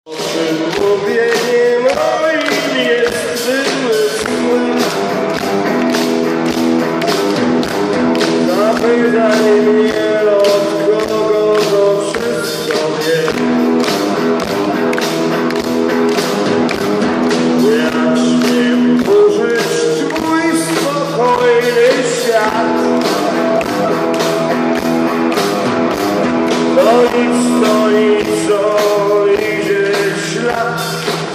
Mówieniem moim jest wymysł. Zapytaj mnie, od kogo to wszystko wiem. Jak śmiem burzyć twój spokojny świat. To nic, co idzie ślad.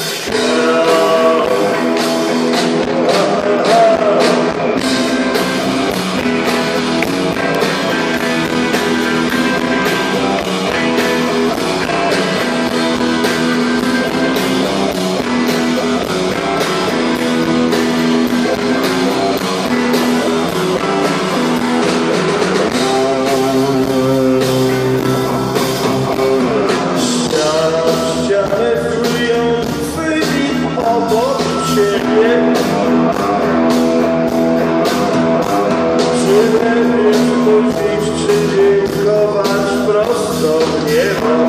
Czy lepiej spóźnić, czy dziękować prosto w niebo?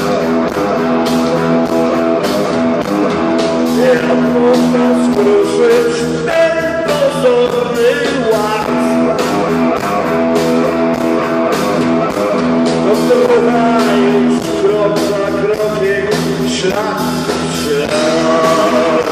Jak można skruszyć ten pozorny ład? No trwa już krok za krokiem, ślad w ślad.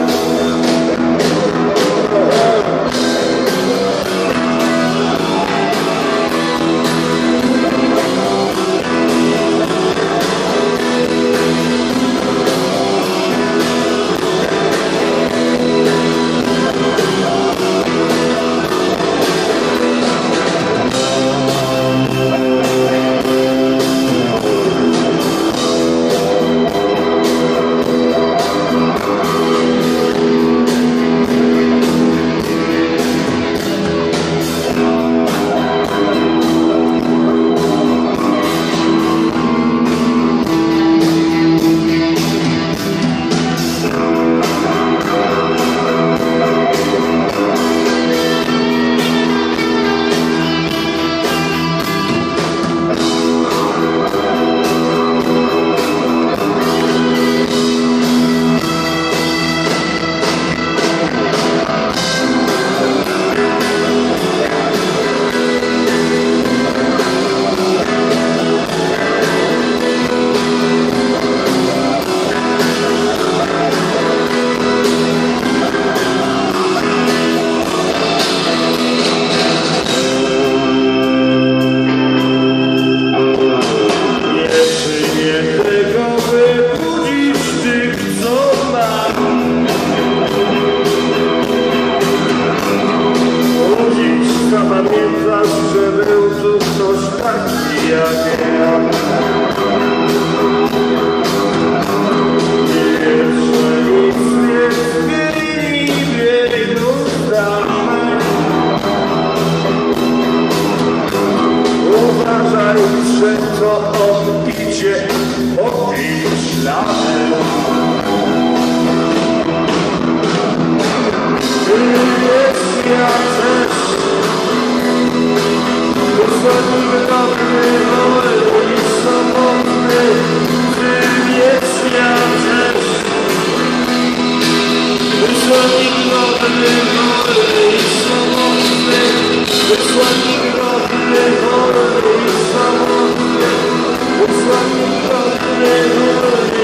Pamiętasz, że był tu ktoś taki jak ja. Jeszcze nic nie zmieni biegu zdalne. Uważaj, że to on idzie po tym śladem. Jest ja też. Wysłannik dobry, wolny i samotny, tym jest ja też. Wysłannik dobry, wolny i samotny, wysłannik dobry, wolny i samotny, wysłannik dobry, wolny.